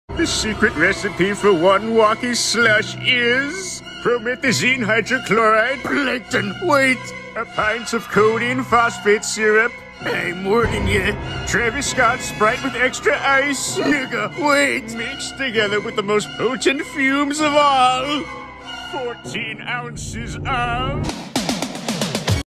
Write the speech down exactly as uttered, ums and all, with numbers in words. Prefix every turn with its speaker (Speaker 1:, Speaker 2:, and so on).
Speaker 1: The secret recipe for one Wocky Slush is promethazine hydrochloride, Plankton, wait, a pint of codeine phosphate syrup. I'm warning you. Travis Scott Sprite with extra ice. Nigga, wait. Mixed together with the most potent fumes of all. fourteen ounces of...